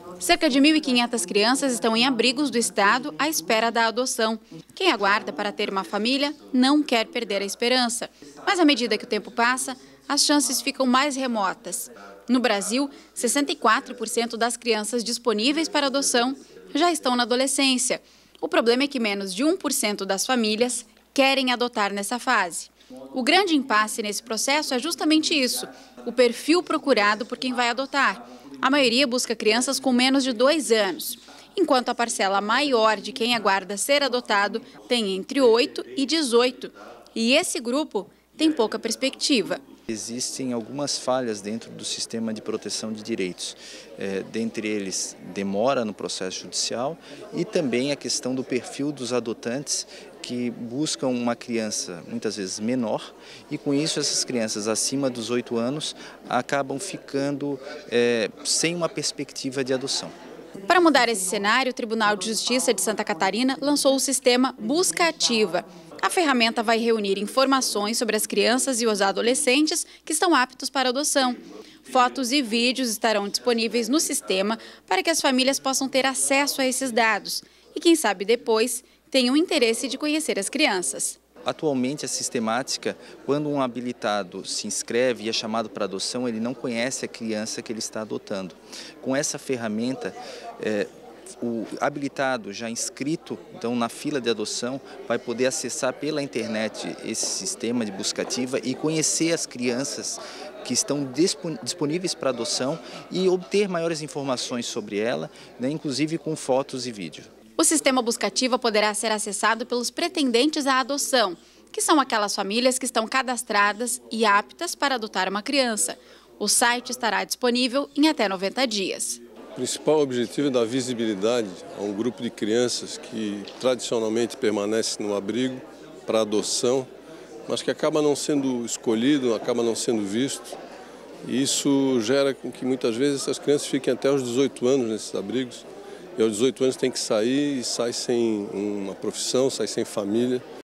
Cerca de 1.500 crianças estão em abrigos do estado à espera da adoção. Quem aguarda para ter uma família não quer perder a esperança. Mas à medida que o tempo passa, as chances ficam mais remotas. No Brasil, 64% das crianças disponíveis para adoção já estão na adolescência. O problema é que menos de 1% das famílias querem adotar nessa fase. O grande impasse nesse processo é justamente isso, o perfil procurado por quem vai adotar. A maioria busca crianças com menos de 2 anos, enquanto a parcela maior de quem aguarda ser adotado tem entre 8 e 18. E esse grupo tem pouca perspectiva. Existem algumas falhas dentro do sistema de proteção de direitos, dentre eles demora no processo judicial e também a questão do perfil dos adotantes que buscam uma criança muitas vezes menor e com isso essas crianças acima dos 8 anos acabam ficando sem uma perspectiva de adoção. Para mudar esse cenário, o Tribunal de Justiça de Santa Catarina lançou o sistema Busca Ativa. A ferramenta vai reunir informações sobre as crianças e os adolescentes que estão aptos para adoção. Fotos e vídeos estarão disponíveis no sistema para que as famílias possam ter acesso a esses dados e, quem sabe depois, tenham interesse de conhecer as crianças. Atualmente, a sistemática, quando um habilitado se inscreve e é chamado para adoção, ele não conhece a criança que ele está adotando. Com essa ferramenta, o habilitado já inscrito então, na fila de adoção vai poder acessar pela internet esse sistema de busca ativa e conhecer as crianças que estão disponíveis para adoção e obter maiores informações sobre ela, né, inclusive com fotos e vídeo. O sistema Busca Ativa poderá ser acessado pelos pretendentes à adoção, que são aquelas famílias que estão cadastradas e aptas para adotar uma criança. O site estará disponível em até 90 dias. O principal objetivo é dar visibilidade a um grupo de crianças que tradicionalmente permanece no abrigo para adoção, mas que acaba não sendo escolhido, acaba não sendo visto. E isso gera com que muitas vezes essas crianças fiquem até os 18 anos nesses abrigos. E aos 18 anos tem que sair e sai sem uma profissão, sai sem família.